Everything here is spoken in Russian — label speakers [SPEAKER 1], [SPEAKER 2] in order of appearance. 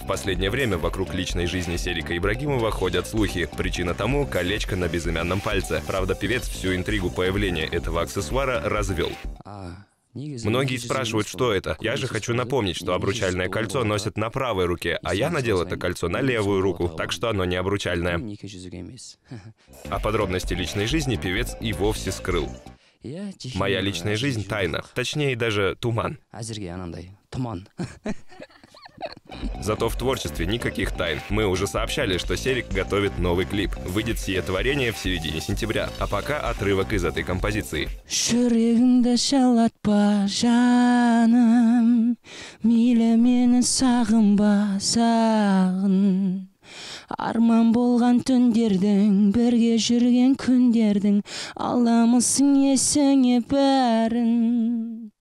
[SPEAKER 1] последнее время вокруг личной жизни Серика Ибрагимова ходят слухи. Причина тому – колечко на безымянном пальце. Правда, певец всю интригу появления этого аксессуара развел. Многие спрашивают, что это. Я же хочу напомнить, что обручальное кольцо носят на правой руке, а я надел это кольцо на левую руку, так что оно не обручальное. А подробности личной жизни певец и вовсе скрыл. Моя личная жизнь – тайна, точнее даже туман. Зато в творчестве никаких тайн. Мы уже сообщали, что Серик готовит новый клип. Выйдет сие творение в середине сентября. А пока отрывок из этой композиции.
[SPEAKER 2] Арман болған түндердің, бірге жүрген күндердің, аламысың есіңе бәрін.